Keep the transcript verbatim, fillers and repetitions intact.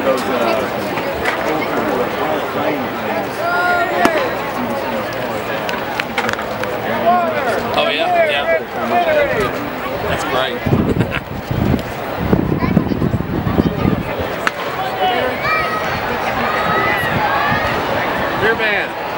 of those uh, old hall train things. Oh yeah, yeah. That's great. Beer man.